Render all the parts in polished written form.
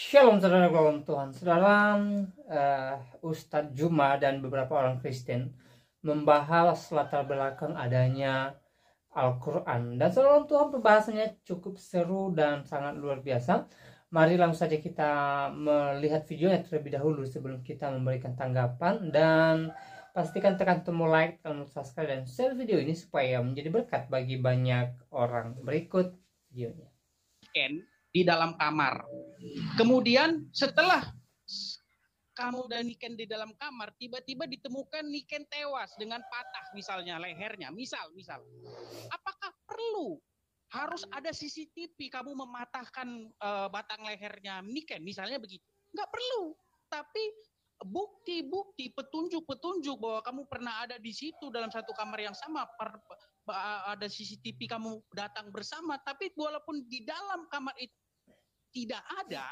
Shalom saudara kaum Tuhan. Saudara, Ustadz Juma dan beberapa orang Kristen membahas latar belakang adanya Al-Quran. Dan saudara Tuhan, pembahasannya cukup seru dan sangat luar biasa. Mari langsung saja kita melihat videonya terlebih dahulu sebelum kita memberikan tanggapan. Dan pastikan tekan tombol like, tombol subscribe, dan share video ini supaya menjadi berkat bagi banyak orang. Berikut videonya. Di dalam kamar. Kemudian setelah kamu dan Niken di dalam kamar, tiba-tiba ditemukan Niken tewas dengan patah misalnya lehernya. Misal. Apakah perlu harus ada CCTV kamu mematahkan batang lehernya Niken misalnya begitu? Nggak perlu. Tapi bukti-bukti, petunjuk-petunjuk bahwa kamu pernah ada di situ dalam satu kamar yang sama, ada CCTV kamu datang bersama, tapi walaupun di dalam kamar itu tidak ada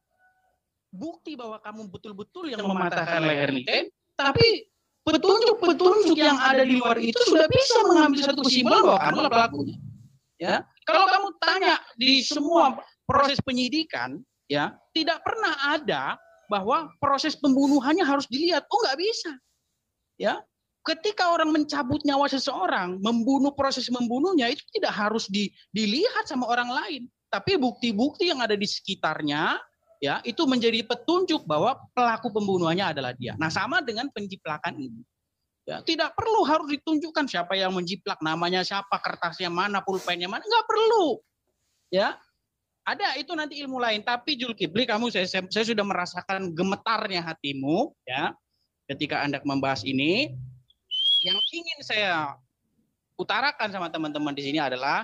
bukti bahwa kamu betul-betul yang mematahkan leher Niken, tapi petunjuk-petunjuk yang ada di luar itu sudah bisa mengambil satu kesimpulan bahwa kamu adalah pelakunya. Ya, kalau kamu tanya di semua proses penyidikan, ya tidak pernah ada bahwa proses pembunuhannya harus dilihat. Oh, nggak bisa. Ya, ketika orang mencabut nyawa seseorang, proses membunuhnya itu tidak harus dilihat sama orang lain. Tapi bukti-bukti yang ada di sekitarnya, ya itu menjadi petunjuk bahwa pelaku pembunuhannya adalah dia. Nah, sama dengan penjiplakan ini. Ya, tidak perlu harus ditunjukkan siapa yang menjiplak, namanya siapa, kertasnya mana, pulpennya mana, nggak perlu. Ya, ada itu nanti ilmu lain. Tapi Zulkifli, kamu saya sudah merasakan gemetarnya hatimu, ya, ketika Anda membahas ini. Yang ingin saya utarakan sama teman-teman di sini adalah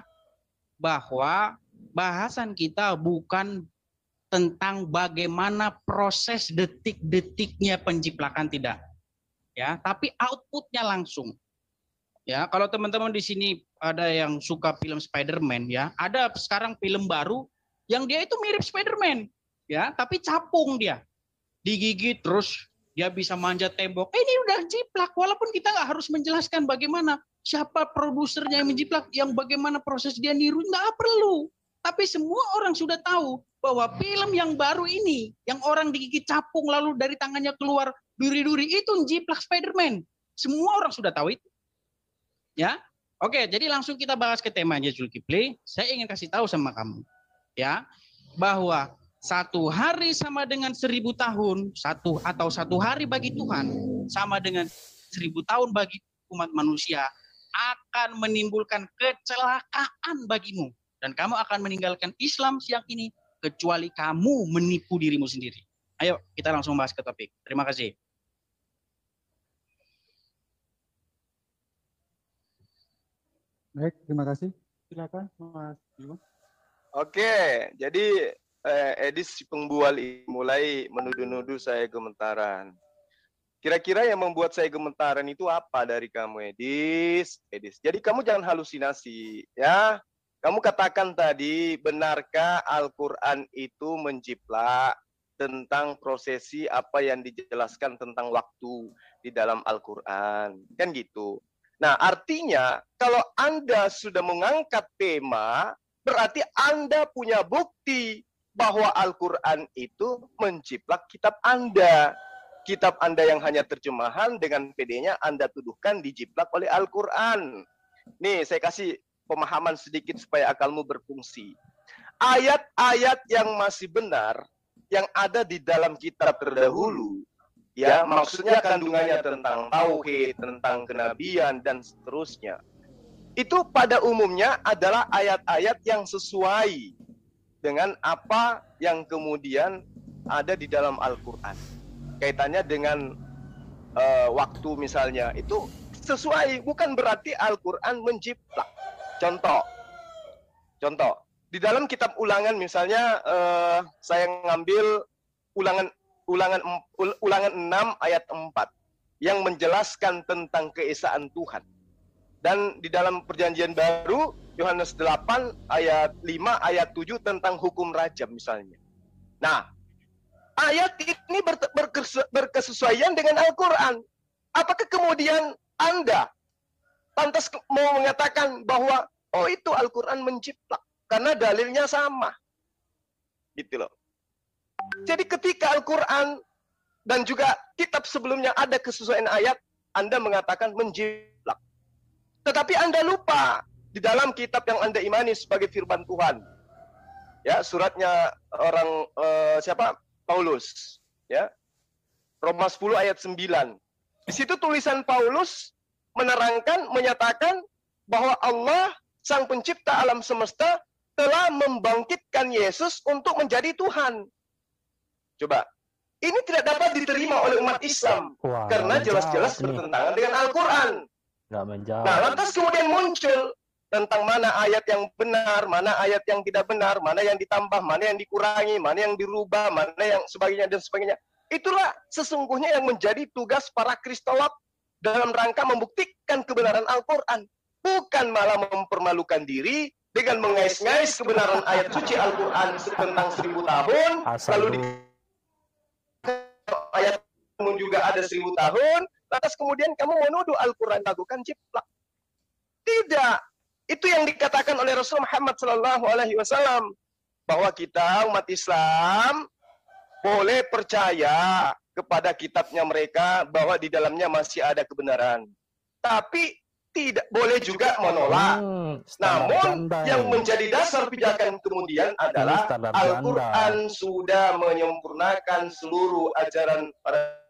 bahwa bahasan kita bukan tentang bagaimana proses detik-detiknya penjiplakan, tidak, ya, tapi outputnya langsung. Ya, kalau teman-teman di sini ada yang suka film Spider-Man, ya, ada sekarang film baru yang dia itu mirip Spider-Man, ya, tapi capung dia, digigit terus dia bisa manjat tembok. Ini udah jiplak, walaupun kita nggak harus menjelaskan bagaimana siapa produsernya yang menjiplak, yang bagaimana proses dia niru, nggak perlu. Tapi semua orang sudah tahu bahwa film yang baru ini, yang orang digigit capung lalu dari tangannya keluar duri-duri, itu jiplak Spider-Man. Semua orang sudah tahu itu. Ya, oke. Jadi langsung kita bahas ke temanya, Zulkifli. Saya ingin kasih tahu sama kamu, ya, bahwa satu hari sama dengan 1000 tahun, satu hari bagi Tuhan sama dengan 1000 tahun bagi umat manusia, akan menimbulkan kecelakaan bagimu. Dan kamu akan meninggalkan Islam siang ini, kecuali kamu menipu dirimu sendiri. Ayo, kita langsung bahas ke topik. Terima kasih. Baik, terima kasih. Silakan, Mas Bima. Oke, jadi Edis si pengbual ini mulai menuduh-nuduh saya gemetaran. Kira-kira yang membuat saya gemetaran itu apa dari kamu, Edis? Jadi kamu jangan halusinasi, ya. Kamu katakan tadi, benarkah Al-Quran itu menjiplak tentang prosesi apa yang dijelaskan tentang waktu di dalam Al-Quran? Kan gitu. Nah, artinya kalau Anda sudah mengangkat tema, berarti Anda punya bukti bahwa Al-Quran itu menjiplak kitab Anda. Kitab Anda yang hanya terjemahan dengan PD-nya Anda tuduhkan dijiplak oleh Al-Quran. Nih, saya kasih pemahaman sedikit supaya akalmu berfungsi. Ayat-ayat yang masih benar, yang ada di dalam kitab terdahulu, ya, maksudnya kandungannya tentang tauhid, tentang kenabian, dan seterusnya. Itu pada umumnya adalah ayat-ayat yang sesuai dengan apa yang kemudian ada di dalam Al-Quran. Kaitannya dengan waktu misalnya, itu sesuai, bukan berarti Al-Quran menjiplak. Contoh, di dalam kitab Ulangan misalnya, saya ngambil Ulangan 6 ayat 4 yang menjelaskan tentang keesaan Tuhan. Dan di dalam Perjanjian Baru, Yohanes 8 ayat 5 ayat 7 tentang hukum rajam misalnya. Nah, ayat ini berkesesuaian dengan Al-Quran. Apakah kemudian Anda pantas mau mengatakan bahwa oh itu Al-Quran menjiplak karena dalilnya sama? Gitu loh. Jadi ketika Al-Quran dan juga kitab sebelumnya ada kesesuaian ayat, Anda mengatakan menjiplak. Tetapi Anda lupa di dalam kitab yang Anda imani sebagai firman Tuhan. Ya, suratnya orang siapa? Paulus, ya. Roma 10 ayat 9. Di situ tulisan Paulus menerangkan, menyatakan bahwa Allah Sang Pencipta alam semesta telah membangkitkan Yesus untuk menjadi Tuhan. Coba, ini tidak dapat diterima oleh umat Islam. Wah, Karena jelas-jelas bertentangan dengan Al-Quran. Nggak menjawab. Nah, lantas kemudian muncul tentang mana ayat yang benar, mana ayat yang tidak benar, mana yang ditambah, mana yang dikurangi, mana yang dirubah, mana yang sebagainya dan sebagainya. Itulah sesungguhnya yang menjadi tugas para kristolog dalam rangka membuktikan kebenaran Al-Quran. Bukan malah mempermalukan diri dengan mengais-ngais kebenaran ayat suci Al-Quran tentang 1000 tahun, lalu di ayat juga ada 1000 tahun, lantas kemudian kamu menuduh Al-Quran lakukan jiplak. Tidak. Itu yang dikatakan oleh Rasul Muhammad SAW, bahwa kita umat Islam boleh percaya kepada kitabnya mereka bahwa di dalamnya masih ada kebenaran. Tapi tidak boleh juga menolak. Namun yang menjadi dasar pijakan kemudian adalah Al-Quran sudah menyempurnakan seluruh ajaran para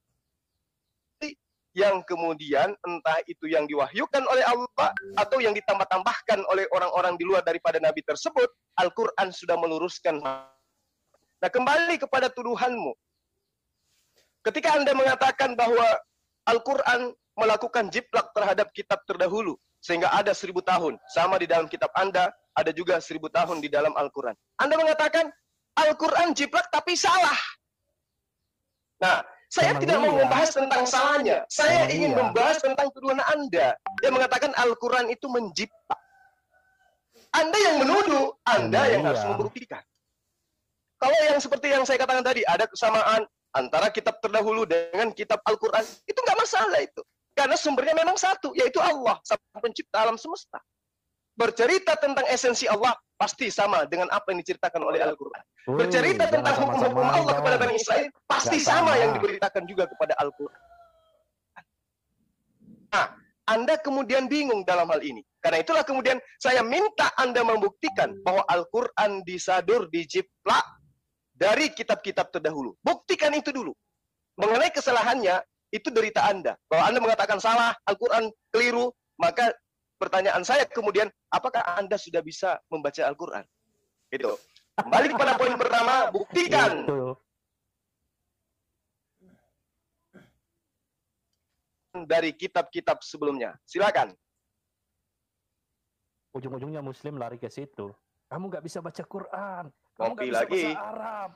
yang kemudian entah itu yang diwahyukan oleh Allah atau yang ditambah-tambahkan oleh orang-orang di luar daripada Nabi tersebut, Al-Quran sudah meluruskan. Nah, kembali kepada tuduhanmu. Ketika Anda mengatakan bahwa Al-Quran melakukan jiplak terhadap kitab terdahulu, sehingga ada 1000 tahun. Sama di dalam kitab Anda, ada juga 1000 tahun di dalam Al-Quran. Anda mengatakan, Al-Quran jiplak tapi salah. Nah, saya tidak mau membahas tentang salahnya. Saya ingin membahas tentang tuduhan Anda. Dia mengatakan Al-Quran itu menjiplak. Anda yang menuduh, Anda yang harus membuktikan. Kalau yang seperti yang saya katakan tadi, ada kesamaan antara kitab terdahulu dengan kitab Al-Quran, itu nggak masalah itu. Karena sumbernya memang satu, yaitu Allah, Sang Pencipta alam semesta. Bercerita tentang esensi Allah, pasti sama dengan apa yang diceritakan oleh Al-Quran. Bercerita tentang hukum-hukum Allah kepada Bani Israel, pasti sama yang diberitakan juga kepada Al-Quran. Nah, Anda kemudian bingung dalam hal ini. Karena itulah kemudian saya minta Anda membuktikan bahwa Al-Quran disadur, dijiplak dari kitab-kitab terdahulu. Buktikan itu dulu. Mengenai kesalahannya, itu derita Anda. Bahwa Anda mengatakan salah, Al-Quran keliru, maka pertanyaan saya kemudian, apakah Anda sudah bisa membaca Al-Quran? Gitu. Kembali kepada poin pertama, buktikan. Dari kitab-kitab sebelumnya. Silakan. Ujung-ujungnya Muslim lari ke situ. Kamu nggak bisa baca Quran. Kamu nggak Kopi bisa lagi. bahasa Arab.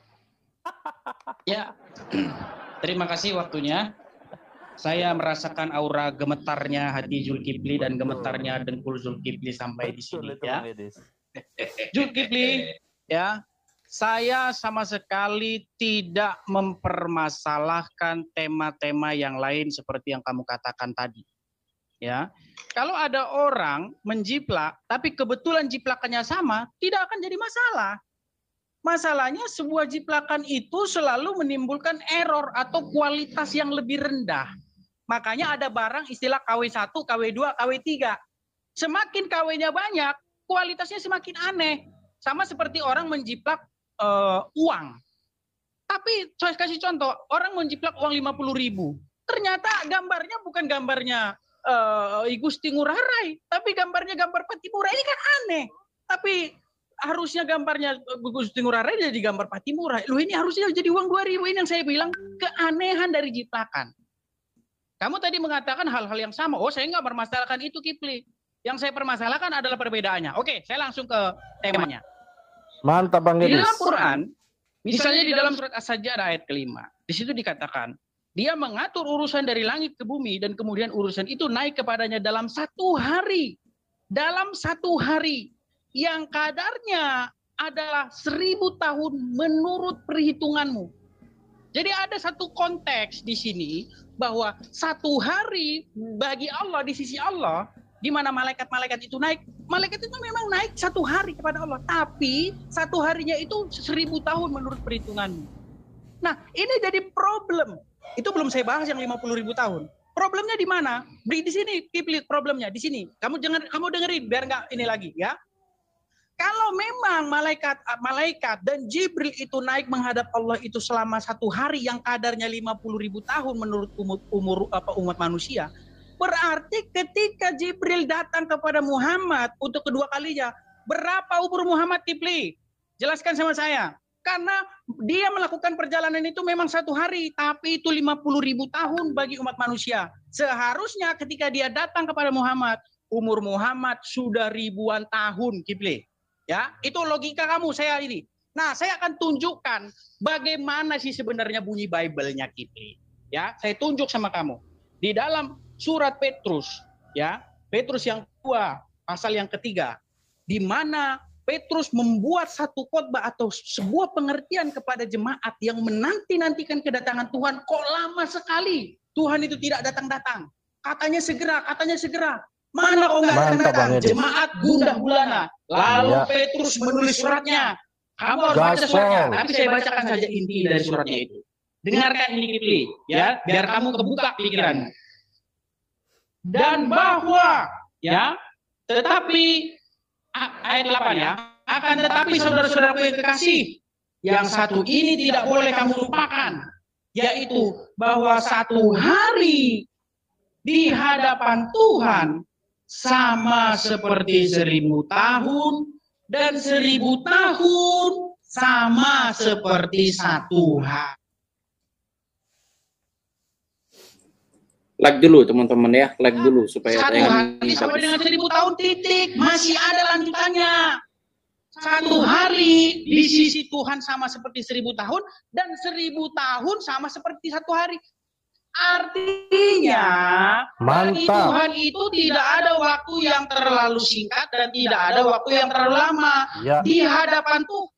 Ya, terima kasih waktunya. Saya merasakan aura gemetarnya hati Zulkifli dan gemetarnya dengkul Zulkifli sampai di sini. Ya. Zulkifli, ya, saya sama sekali tidak mempermasalahkan tema-tema yang lain seperti yang kamu katakan tadi. Ya, kalau ada orang menjiplak, tapi kebetulan jiplakannya sama, tidak akan jadi masalah. Masalahnya sebuah jiplakan itu selalu menimbulkan error atau kualitas yang lebih rendah. Makanya ada barang istilah KW1, KW2, KW3. Semakin KW-nya banyak, kualitasnya semakin aneh. Sama seperti orang menjiplak uang. Tapi saya kasih contoh, orang menjiplak uang 50.000. Ternyata gambarnya bukan gambarnya I Gusti Ngurah Rai, tapi gambarnya gambar Patimura. Ini kan aneh. Tapi harusnya gambarnya Gusti Ngurah Rai jadi gambar Patimura. Loh, ini harusnya jadi uang 2.000. Ini yang saya bilang keanehan dari jiplakan. Kamu tadi mengatakan hal-hal yang sama. Oh, saya nggak permasalahkan itu, Kifli. Yang saya permasalahkan adalah perbedaannya. Oke, saya langsung ke temanya. Mantap, Bang Di Gedis. dalam Quran, misalnya di dalam surat As-Sajdah ayat ke-5, di situ dikatakan, dia mengatur urusan dari langit ke bumi dan kemudian urusan itu naik kepadanya dalam 1 hari. Dalam 1 hari yang kadarnya adalah 1000 tahun menurut perhitunganmu. Jadi ada satu konteks di sini bahwa 1 hari bagi Allah di sisi Allah, di mana malaikat-malaikat itu naik, malaikat itu memang naik 1 hari kepada Allah, tapi 1 harinya itu 1000 tahun menurut perhitunganmu. Nah, ini jadi problem. Itu belum saya bahas yang 50.000 tahun. Problemnya di mana? Di sini, Kipli, problemnya di sini. Kamu dengerin biar nggak ini lagi ya. Kalau memang malaikat dan Jibril itu naik menghadap Allah itu selama 1 hari yang kadarnya 50.000 tahun menurut umat manusia, berarti ketika Jibril datang kepada Muhammad untuk kedua kalinya, berapa umur Muhammad, Kipli? Jelaskan sama saya. Karena dia melakukan perjalanan itu memang 1 hari, tapi itu 50.000 tahun bagi umat manusia. Seharusnya ketika dia datang kepada Muhammad, umur Muhammad sudah ribuan tahun, Kipli. Ya, itu logika kamu saya ini. Nah, saya akan tunjukkan bagaimana sih sebenarnya bunyi Bible-nya, Kipli. Ya, saya tunjuk sama kamu. Di dalam surat Petrus, ya, Petrus yang 2, pasal yang 3, di mana Petrus membuat satu khotbah atau sebuah pengertian kepada jemaat yang menanti-nantikan kedatangan Tuhan. Kok lama sekali Tuhan itu tidak datang-datang. Katanya segera. Mana kok nggak datang-datang? Jemaat gundah gulana. Lalu Petrus menulis suratnya. Kamu harus baca suratnya. Tapi saya bacakan saja inti dari suratnya itu. Dengarkan ini, Kipli, ya, biar kamu kebuka pikirannya. Dan bahwa, ya, tetapi ayat 8 ya. Akan tetapi saudara-saudaraku yang kekasih, yang satu ini tidak boleh kamu lupakan, yaitu bahwa 1 hari di hadapan Tuhan sama seperti 1000 tahun, dan 1000 tahun sama seperti 1 hari. Like dulu teman-teman ya, like dulu supaya 1 hari sampai dengan 1000 tahun titik, masih ada lanjutannya. 1 hari di sisi Tuhan sama seperti 1000 tahun, dan 1000 tahun sama seperti 1 hari. Artinya bagi Tuhan itu tidak ada waktu yang terlalu singkat dan tidak ada waktu yang terlalu lama. Ya. Di hadapan Tuhan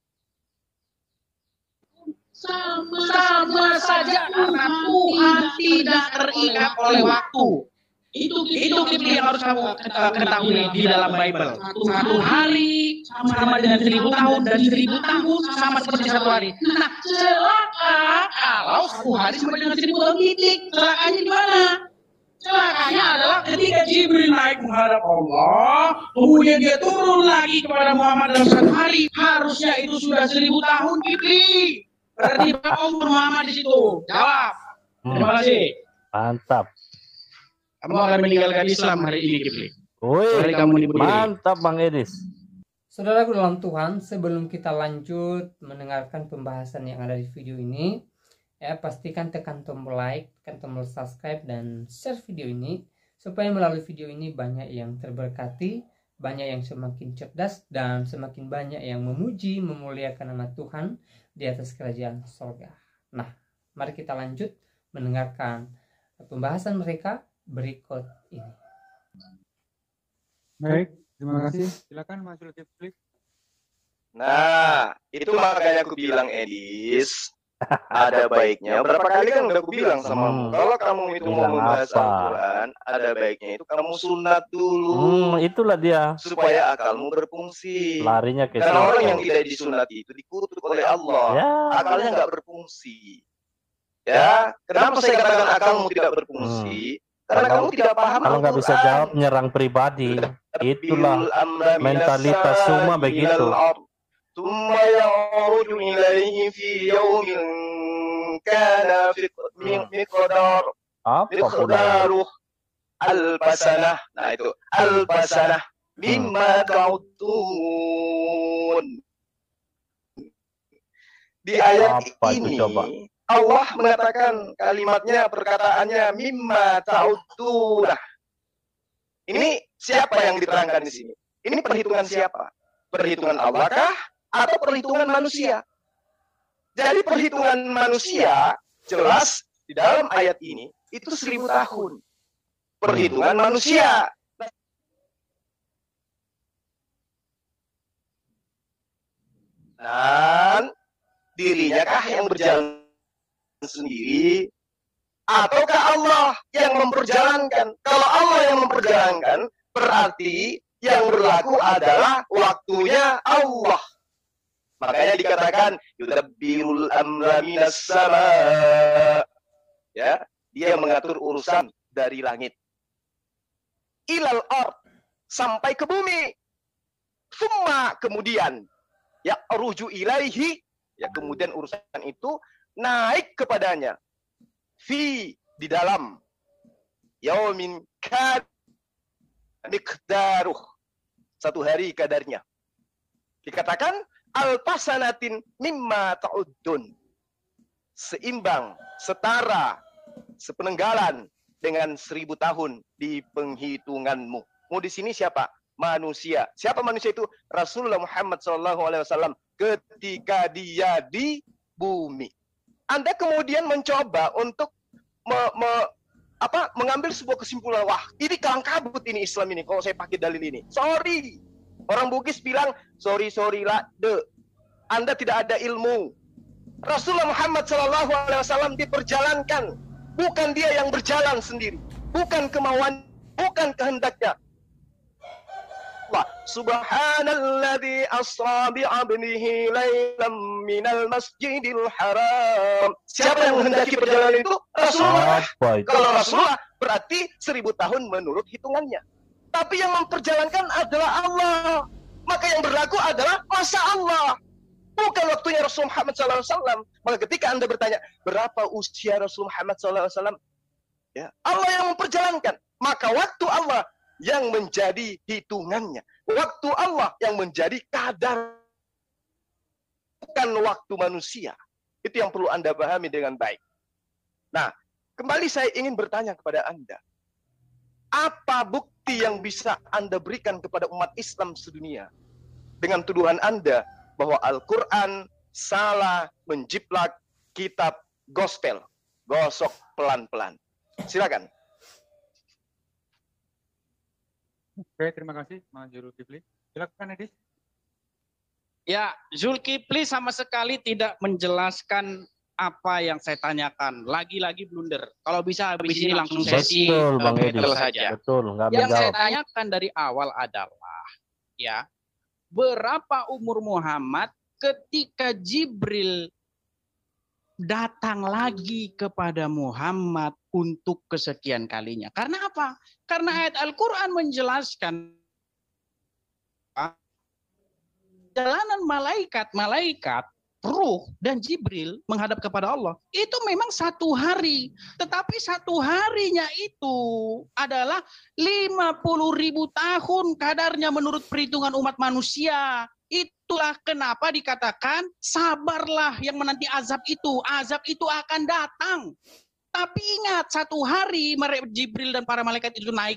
sama saja karena Tuhan tidak terikat oleh waktu. Itu Kipli yang harus kamu ketahui di dalam Bible. 1 hari sama dengan 1000 tahun, dan 1000 tahun sama seperti 1 hari. Nah, celaka kalau 1 hari sama dengan 1000 tahun titik. Celakanya di mana? Celakanya adalah ketika Jibril naik menghadap Allah, kemudian dia turun lagi kepada Muhammad dalam 1 hari. Harusnya itu sudah 1000 tahun, Kipli. Berarti berapa umur Muhammad di situ? Jawab. Terima kasih. Mantap. Kamu akan meninggalkan Islam hari ini, Kipli. Woi, mantap Bang Edis. Saudaraku dalam Tuhan, sebelum kita lanjut mendengarkan pembahasan yang ada di video ini, ya pastikan tekan tombol like, tekan tombol subscribe, dan share video ini supaya melalui video ini banyak yang terberkati, banyak yang semakin cerdas, dan semakin banyak yang memuji, memuliakan nama Tuhan di atas kerajaan surga. Nah, mari kita lanjut mendengarkan pembahasan mereka berikut ini. Baik, terima kasih. Silakan Mas Zulkifli. Nah, itu makanya aku bilang, Edis, ada baiknya. Berapa kali kan udah aku bilang sama kamu, kalau kamu itu mau membahas Al-Quran, ada baiknya itu kamu sunat dulu. Itulah dia. Supaya akalmu berfungsi. Larinya ke karena orang yang tidak disunat itu dikutuk oleh Allah. Ya. Akalnya nggak berfungsi. Ya, kenapa saya katakan akalmu tidak berfungsi? Karena kamu tidak paham. Kalau nggak bisa jawab, nyerang pribadi. Itulah mentalitas semua begitu. ثم يعرج إليه في يوم كان مقداره ألف سنة. Nah itu ألف سنة مما تعدون. Di ayat ini Allah mengatakan kalimatnya, perkataannya mimma ta'udun. Ini siapa yang diterangkan di sini? Ini perhitungan siapa? Perhitungan Allah kah? Atau perhitungan manusia? Jadi perhitungan manusia jelas di dalam ayat ini itu 1000 tahun. Perhitungan manusia. Dan dirinya kah yang berjalan sendiri? Ataukah Allah yang memperjalankan? Kalau Allah yang memperjalankan, berarti yang berlaku adalah waktunya Allah. Makanya dikatakan yudabbirul amra minas sama. Ya, dia mengatur urusan dari langit. Ilal ard, sampai ke bumi. Summa, kemudian ya ruju ilaihi, ya kemudian urusan itu naik kepadanya. Fi, di dalam yaumin kad miqdaruh, satu hari kadarnya. Dikatakan alfasanatin mimma ta'uddun, seimbang, setara, sepenenggalan dengan 1000 tahun di penghitunganmu. Mau di sini siapa? Manusia. Siapa manusia itu? Rasulullah Muhammad SAW ketika dia di bumi. Anda kemudian mencoba untuk mengambil sebuah kesimpulan, wah ini kalang kabut ini Islam ini kalau saya pakai dalil ini. Sorry, orang Bugis bilang sorry lah, Anda tidak ada ilmu. Rasulullah Muhammad SAW diperjalankan, bukan dia yang berjalan sendiri, bukan kemauan, bukan kehendaknya. Subhanalladzi asra bi'abdihi lailam minal masjidil haram. Siapa yang menghendaki perjalanan itu? Rasulullah. Kalau Rasulullah berarti 1000 tahun menurut hitungannya. Tapi yang memperjalankan adalah Allah. Maka yang berlaku adalah masa Allah, bukan waktunya Rasul Muhammad SAW. Maka ketika Anda bertanya, berapa usia Rasul Muhammad SAW? Ya, Allah yang memperjalankan. Maka waktu Allah yang menjadi hitungannya. Waktu Allah yang menjadi kadar. Bukan waktu manusia. Itu yang perlu Anda pahami dengan baik. Nah, kembali saya ingin bertanya kepada Anda. Apa bukti yang bisa Anda berikan kepada umat Islam sedunia dengan tuduhan Anda bahwa Al-Quran salah menjiplak kitab gospel? Gosok pelan-pelan. Silakan. Oke, terima kasih Mas Zulkifli. Silakan Edis. Ya, Zulkifli sama sekali tidak menjelaskan apa yang saya tanyakan. Lagi-lagi blunder. Kalau bisa habis ini langsung sesi Bang Edis. saja. Betul, nggak Yang saya menjawab. tanyakan dari awal adalah, ya, berapa umur Muhammad ketika Jibril datang lagi kepada Muhammad untuk kesekian kalinya? Karena apa? Karena ayat Al-Quran menjelaskan jalanan malaikat, ruh dan Jibril menghadap kepada Allah itu memang 1 hari, tetapi 1 harinya itu adalah 50.000 tahun kadarnya menurut perhitungan umat manusia. Itulah kenapa dikatakan sabarlah yang menanti azab itu akan datang. Tapi ingat, 1 hari Jibril dan para malaikat itu naik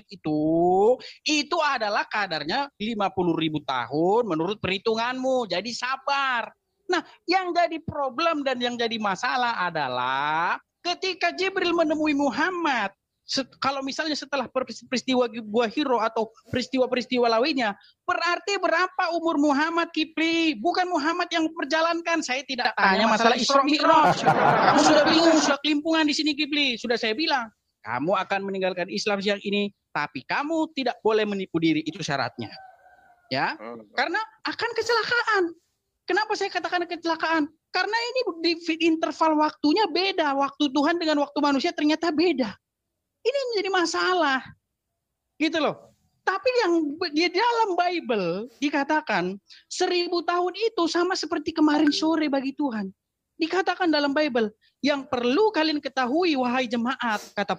itu adalah kadarnya 50.000 tahun menurut perhitunganmu. Jadi sabar. Nah, yang jadi problem dan yang jadi masalah adalah ketika Jibril menemui Muhammad, kalau misalnya setelah peristiwa Gua Hiro atau peristiwa-peristiwa lainnya, berarti berapa umur Muhammad, Kipli? Bukan Muhammad yang memperjalankan. Saya tidak tanya masalah Isra Mi'raj. Kamu sudah bingung, sudah kelimpungan di sini, Kipli. Sudah saya bilang, kamu akan meninggalkan Islam siang ini, tapi kamu tidak boleh menipu diri, itu syaratnya. Ya, karena akan kecelakaan. Kenapa saya katakan kecelakaan? Karena ini di interval waktunya beda. Waktu Tuhan dengan waktu manusia ternyata beda. Ini menjadi masalah. Gitu loh. Tapi yang di dalam Bible dikatakan 1000 tahun itu sama seperti kemarin sore bagi Tuhan. Dikatakan dalam Bible, yang perlu kalian ketahui wahai jemaat, kata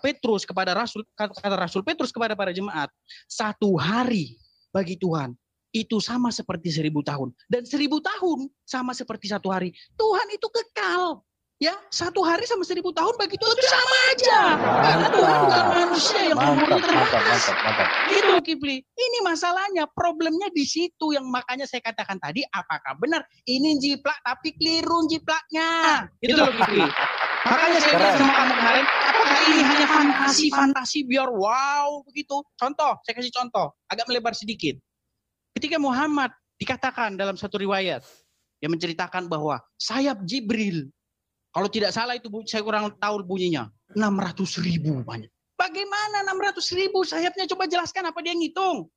Rasul Petrus kepada para jemaat, 1 hari bagi Tuhan itu sama seperti 1000 tahun. Dan 1000 tahun sama seperti 1 hari. Tuhan itu kekal. Ya, 1 hari sama 1000 tahun bagi Tuhan itu sama aja. Karena Tuhan bukan manusia yang umurnya terbatas. Gitu Kipli. Ini masalahnya, problemnya di situ yang makanya saya katakan tadi, apakah benar ini jiplak tapi keliru jiplaknya. Itu loh Kipli. Makanya saya bilang sama kamu kemarin, apakah ini hanya fantasi biar wow begitu. Contoh, saya kasih contoh, agak melebar sedikit. Ketika Muhammad dikatakan dalam satu riwayat yang menceritakan bahwa sayap Jibril, kalau tidak salah itu saya kurang tahu bunyinya, 600.000 banyak. Bagaimana 600.000 sayapnya? Coba jelaskan apa dia ngitung.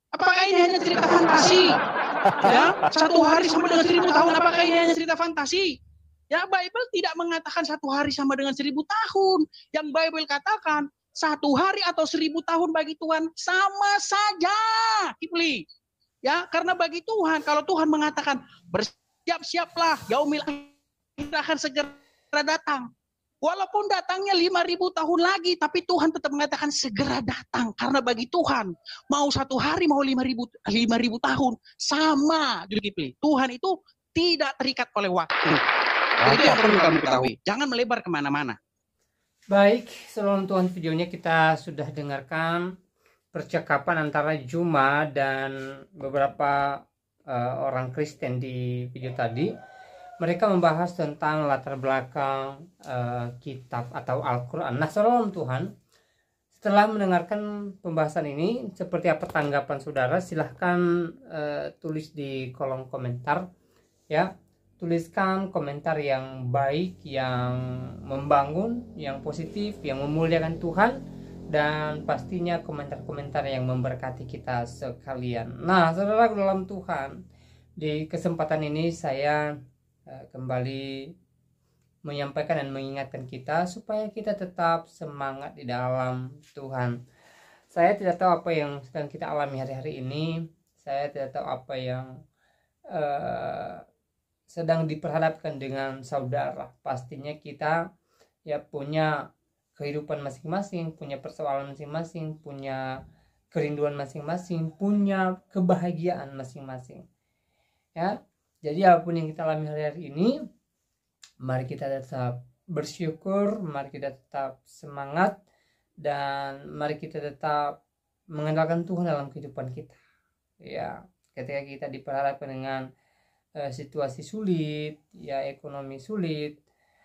Apakah ini hanya cerita fantasi? Ya, 1 hari sama dengan 1000 tahun. Apakah ini hanya cerita fantasi? Ya, Bible tidak mengatakan 1 hari sama dengan 1000 tahun. Yang Bible katakan 1 hari atau 1000 tahun bagi Tuhan sama saja, Kipli. Ya, karena bagi Tuhan, kalau Tuhan mengatakan bersiap-siaplah, yaumil akhir akan segera datang. Walaupun datangnya 5000 tahun lagi, tapi Tuhan tetap mengatakan segera datang. Karena bagi Tuhan, mau 1 hari, mau 5000 tahun, sama. Tuhan itu tidak terikat oleh waktu. Itu yang perlu kamu ketahui. Jangan melebar kemana-mana. Baik, saudara Tuhan, videonya kita sudah dengarkan percakapan antara Juma dan beberapa orang Kristen di video tadi. Mereka membahas tentang latar belakang kitab atau Al-Quran. Nah, saudara Tuhan, setelah mendengarkan pembahasan ini, seperti apa tanggapan saudara? Silahkan tulis di kolom komentar, ya. Tuliskan komentar yang baik, yang membangun, yang positif, yang memuliakan Tuhan, dan pastinya komentar-komentar yang memberkati kita sekalian. Nah, saudara dalam Tuhan, di kesempatan ini saya kembali menyampaikan dan mengingatkan kita supaya kita tetap semangat di dalam Tuhan. Saya tidak tahu apa yang sedang kita alami hari-hari ini. Saya tidak tahu apa yang sedang diperhadapkan dengan saudara. Pastinya kita ya punya kehidupan masing-masing, punya persoalan masing-masing, punya kerinduan masing-masing, punya kebahagiaan masing-masing. Ya, jadi apapun yang kita alami hari-hari ini, mari kita tetap bersyukur, mari kita tetap semangat, dan mari kita tetap mengandalkan Tuhan dalam kehidupan kita. Ya, ketika kita diperhadapkan dengan situasi sulit, ya ekonomi sulit,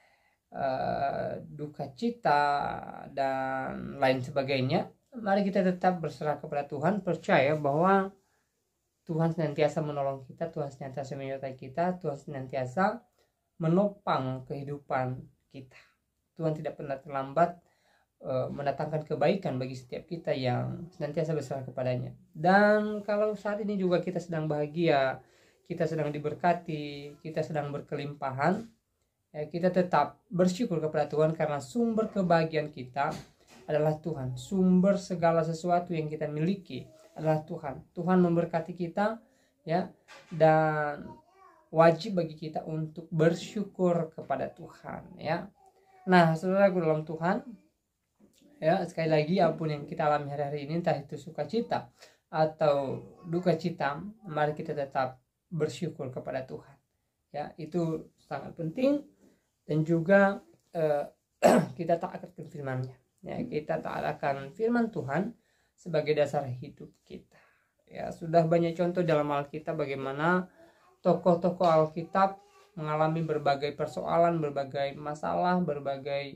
duka cita dan lain sebagainya, mari kita tetap berserah kepada Tuhan, percaya bahwa Tuhan senantiasa menolong kita, Tuhan senantiasa menyertai kita, Tuhan senantiasa menopang kehidupan kita. Tuhan tidak pernah terlambat mendatangkan kebaikan bagi setiap kita yang senantiasa berserah kepadanya. Dan kalau saat ini juga kita sedang bahagia, kita sedang diberkati, kita sedang berkelimpahan, ya, kita tetap bersyukur kepada Tuhan karena sumber kebahagiaan kita adalah Tuhan. Sumber segala sesuatu yang kita miliki adalah Tuhan. Tuhan memberkati kita, ya, dan wajib bagi kita untuk bersyukur kepada Tuhan, ya. Nah, saudaraku dalam Tuhan, ya, sekali lagi apapun yang kita alami hari-hari ini, entah itu sukacita atau duka cita, mari kita tetap bersyukur kepada Tuhan, ya. Itu sangat penting. Dan juga kita taat akan firman-Nya, ya. Kita taat akan firman Tuhan sebagai dasar hidup kita, ya. Sudah banyak contoh dalam Alkitab bagaimana tokoh-tokoh Alkitab mengalami berbagai persoalan, berbagai masalah, berbagai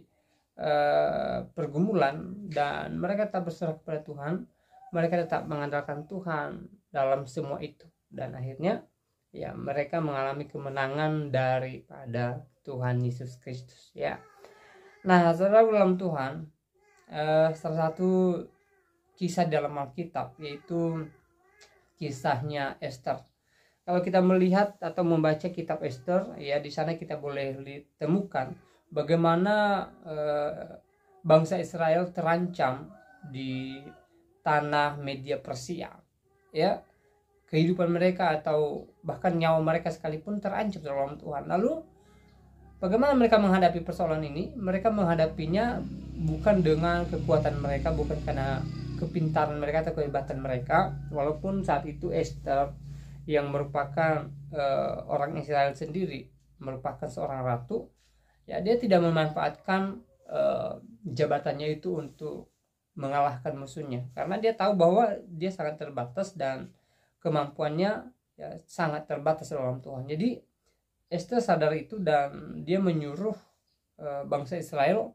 pergumulan, dan mereka tetap berserah kepada Tuhan. Mereka tetap mengandalkan Tuhan dalam semua itu, dan akhirnya ya mereka mengalami kemenangan daripada Tuhan Yesus Kristus, ya. Nah, saudara dalam Tuhan, salah satu kisah dalam Alkitab yaitu kisahnya Esther. Kalau kita melihat atau membaca kitab Esther, ya, di sana kita boleh temukan bagaimana bangsa Israel terancam di tanah Media Persia, ya. Kehidupan mereka atau bahkan nyawa mereka sekalipun terancam dalam Tuhan. Lalu bagaimana mereka menghadapi persoalan ini? Mereka menghadapinya bukan dengan kekuatan mereka, bukan karena kepintaran mereka atau kehebatan mereka. Walaupun saat itu Esther yang merupakan orang Israel sendiri, merupakan seorang ratu, ya, dia tidak memanfaatkan jabatannya itu untuk mengalahkan musuhnya, karena dia tahu bahwa dia sangat terbatas dan kemampuannya, ya, sangat terbatas dalam Tuhan. Jadi Esther sadar itu dan dia menyuruh bangsa Israel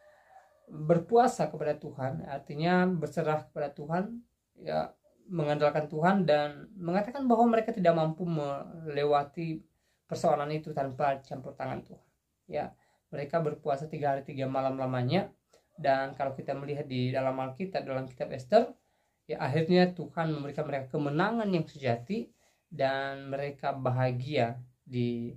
berpuasa kepada Tuhan, artinya berserah kepada Tuhan, ya, mengandalkan Tuhan, dan mengatakan bahwa mereka tidak mampu melewati persoalan itu tanpa campur tangan Tuhan, ya. Mereka berpuasa 3 hari 3 malam lamanya. Dan kalau kita melihat di dalam Alkitab, dalam kitab Esther, ya akhirnya Tuhan memberikan mereka kemenangan yang sejati dan mereka bahagia di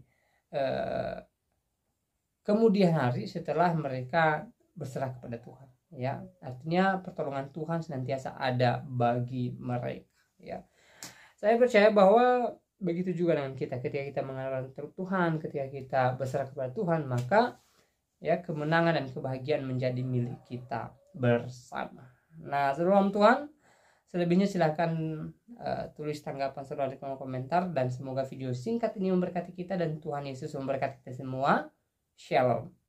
kemudian hari setelah mereka berserah kepada Tuhan. Ya, artinya pertolongan Tuhan senantiasa ada bagi mereka. Ya, saya percaya bahwa begitu juga dengan kita, ketika kita mengandalkan Tuhan, ketika kita berserah kepada Tuhan, maka ya kemenangan dan kebahagiaan menjadi milik kita bersama. Nah, saudara Tuhan, selebihnya silahkan tulis tanggapan saudara di kolom komentar, dan semoga video singkat ini memberkati kita dan Tuhan Yesus memberkati kita semua. Shalom.